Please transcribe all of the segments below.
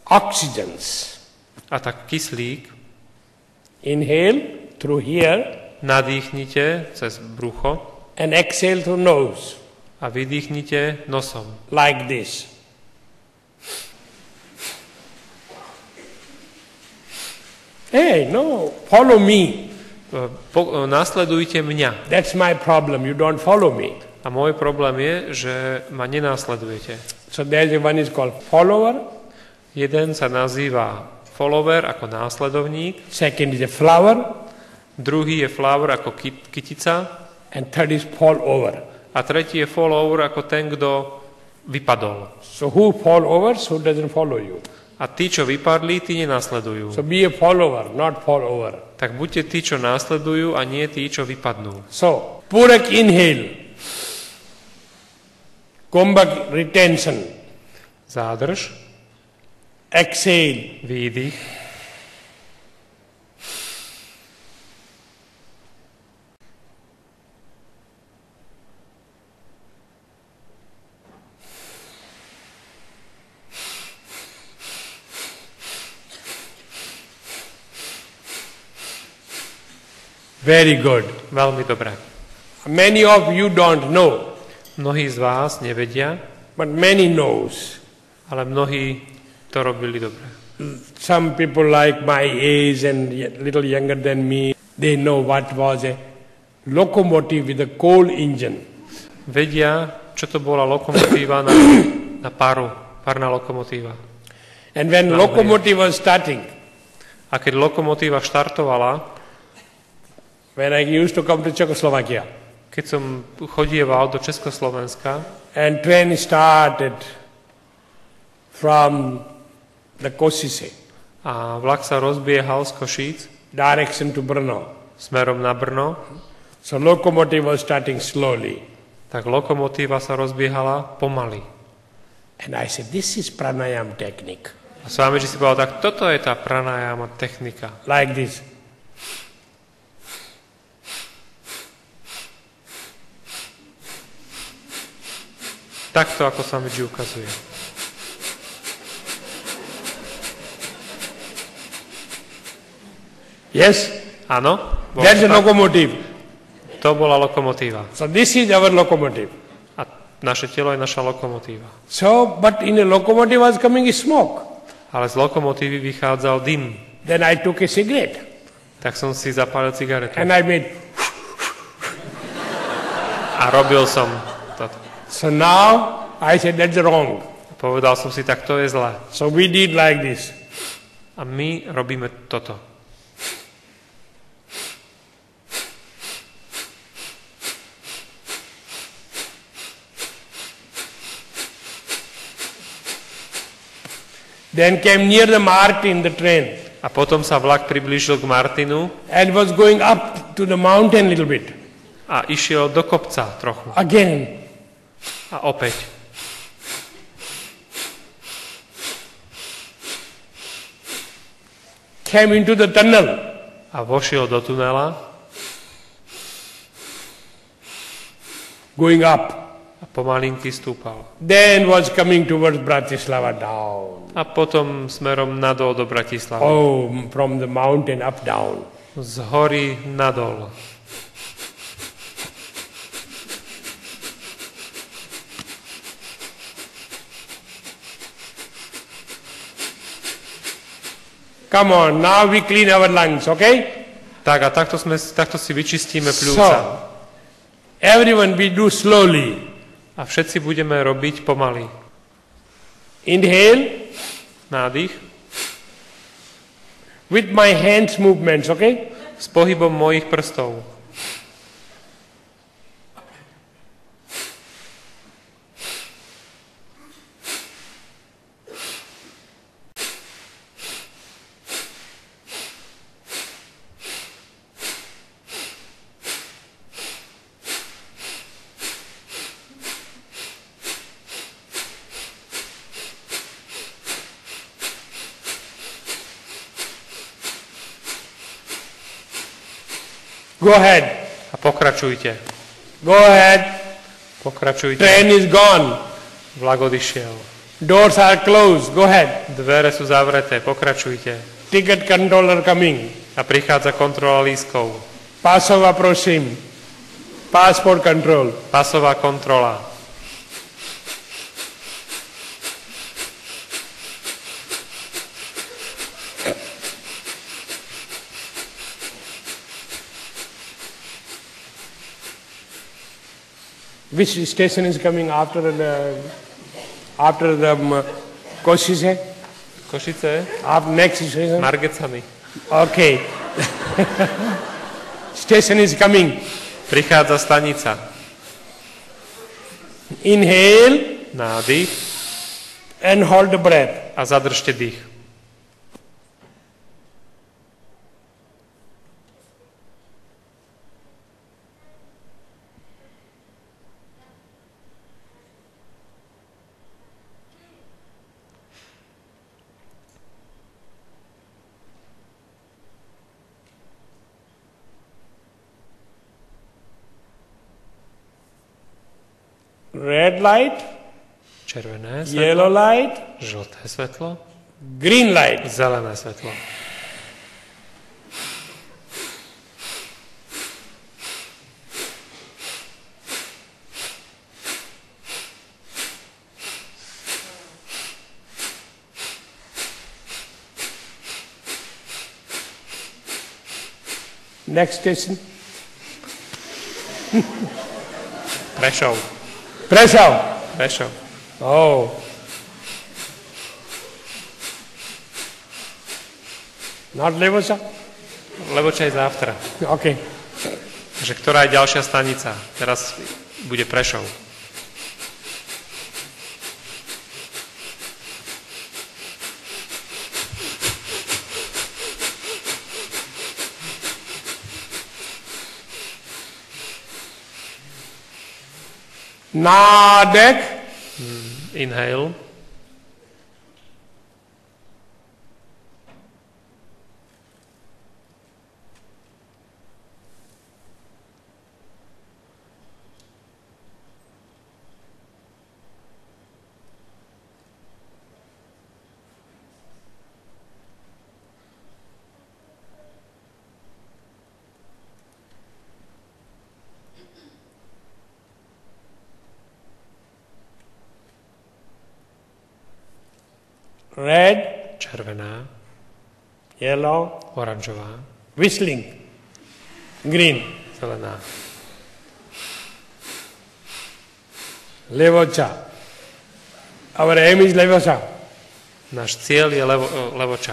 oxygens. A tak kyslík Inhale through here nadýchnite cez brucho and exhale through nose. a vydýchnite nosom. Like this. Hey, no, follow me. Následujte mňa. That's my problem. You don't follow me. A môj problém je, že ma nenásledujete. So there's one is called follower. Jeden sa nazýva follower ako následovník. Second is a flower. Druhý je flower ako kytica. And third is fall over. A tretí je follower ako ten, kto vypadol. So who fall overs, who doesn't follow you? A tí, čo vypadli, tí nenásledujú. So be a follower, not fall over. Tak buďte tí, čo následujú a nie tí, čo vypadnú. So, Purak inhale. Kumbhak retention. Zádrž. Exhale. Výdych. Very good. Veľmi dobré. Many of you don't know. Mnohí z vás nevedia, but many knows. Ale mnohí to robili dobre. Some people like my age and little younger than me, they know what was a locomotive with a coal engine. Vedia, čo to bola lokomotíva na paru, parná lokomotíva. And when locomotive was starting, a keď lokomotíva štartovala, when I used to come to Czechoslovakia, keď som chodieval do Československa, and train started from the Kosice, a vlak sa rozbiehal z Košíc, direction to Brno, smerom na Brno, so locomotive was starting slowly, tak lokomotíva sa rozbiehala pomaly. And I said, this is pranayama technique. A Swamiji si povedal, tak toto je tá pranayama technika. Like this. Takto, ako Swamiji ukazuje. Yes? Áno? That's a locomotive. To bola lokomotíva. So this is our locomotive. A naše telo je naša lokomotíva. So, but in a locomotive was coming smoke. Ale z lokomotívy vychádzal dym. Then I took a cigarette. Tak som si zapálil cigaretu. And I made... A robil som toto. So now I said that's wrong. Povedal som si, tak to je zlé. So we did like this. A my robíme toto. Then came near the Martin, the train. A potom sa vlak priblížil k Martinu. And was going up to the mountain a little bit. A išiel do kopca trochu. Again. A opäť. Came into the tunnel. A vošiel do tunela. Going up. A pomalinky stúpal. Then was coming towards Bratislava down. A potom smerom nadol do Bratislavy. Oh, from the mountain up down. Z hory nadol. Come on, now we clean our lungs, okay? Tak a takto si vyčistíme pľúca. So, everyone we do slowly. A všetci budeme robiť pomaly. Inhale. Nádych. With my hands movements, okay? S pohybom mojich prstov. Go ahead. A pokračujte. Go ahead. Pokračujte. Train is gone. Vlak odišiel. Doors are closed. Go ahead. Dvere sú zavreté, pokračujte. Ticket controller coming. A prichádza kontrola lístkov. Pasova prosím. Passport control. Pasová kontrola. Which station is coming after the Košice? Košice? Next station? Margecami. Okay. Station is coming. Prichádza stanica. Inhale. Nádych. And hold the breath. A zadržte dých. Red light, červené svetlo, yellow light, žlté svetlo, green light. zelené svetlo. Next station. Prešov. Prešov. Prešov. Oh. Not Levoča? Levoča je závtra. Okay. Takže ktorá je ďalšia stanica? Teraz bude Prešov. Nádech. Inhale. Red, červená, yellow, oranžová, whistling, green, zelená, Levoča. Our aim is Levoča. náš cieľ je Levoča.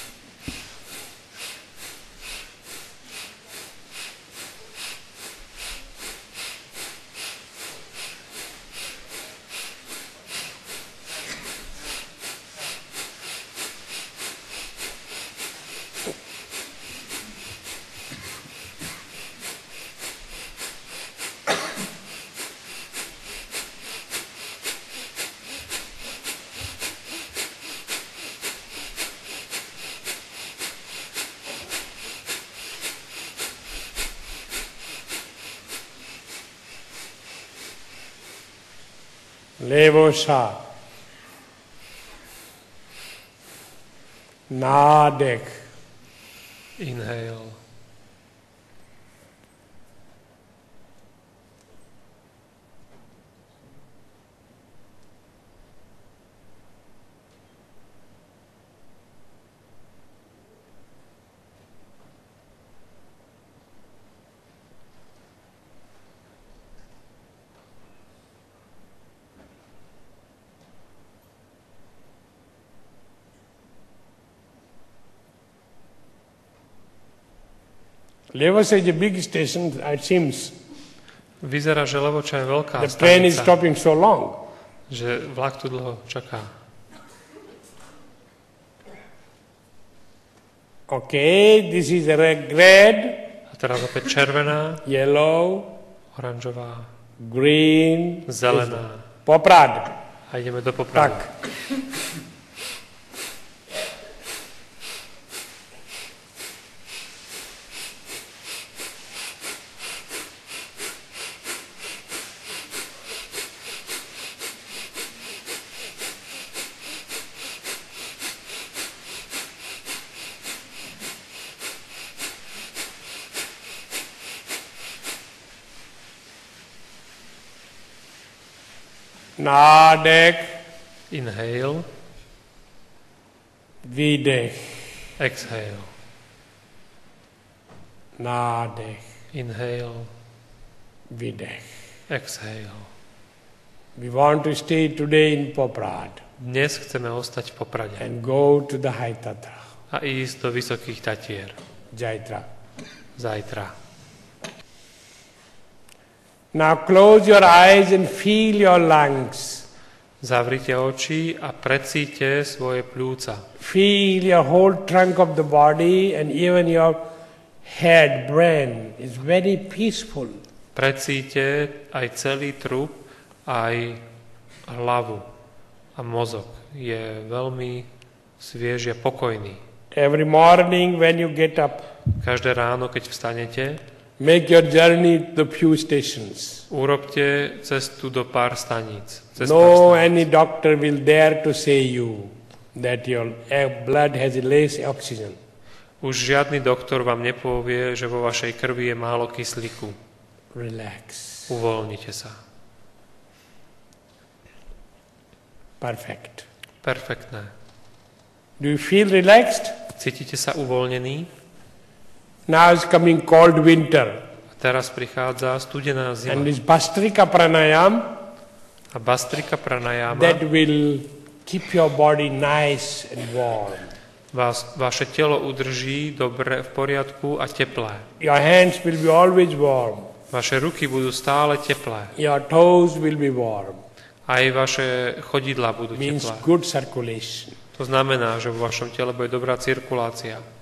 Levoča. Nádech. Inhale. Levoča is a big station, it seems. Vyzerá, že Levoča je veľká The train is stanica, stopping so long. že vlak tu dlho čaká. Okay, this is red, A teraz opäť červená, yellow, oranžová, green, zelená. Poprad. A ideme do Popradu. Tak. Nádech. Inhale. Výdech. Exhale. Nádech. Inhale. Výdech. Exhale. We want to stay today in Poprad Dnes chceme ostať v Poprade and go to the High Tatra. a ísť do Vysokých Tatier. Jaitra. Zajtra. Now close your eyes and feel your lungs. Zavrite oči a precíte svoje pľúca. Feel your whole trunk of the body and even your head, brain is very peaceful. Precíte aj celý trup, aj hlavu a mozog. Je veľmi svieži a pokojný. Every morning when you get up, Každé ráno, keď vstanete, make your journey to the few stations. urobte cestu do pár staníc. No any doctor will dare to say you that your blood has less oxygen. Už žiadny doktor vám nepovie, že vo vašej krvi je málo kyslíku. Relax. Uvoľnite sa. Perfect. Perfektné. Do you feel relaxed? Cítite sa uvoľnení? Now is coming cold winter. A teraz prichádza studená zima. And this Bhastrika Pranayama A Bhastrika Pranayama that will keep your body nice and warm. vaše telo udrží dobre v poriadku a teplé. Your hands will be always warm. Vaše ruky budú stále teplé. Your toes will be warm. Aj vaše chodidlá budú Means teplé. good circulation. To znamená, že vo vašom tele bude dobrá cirkulácia.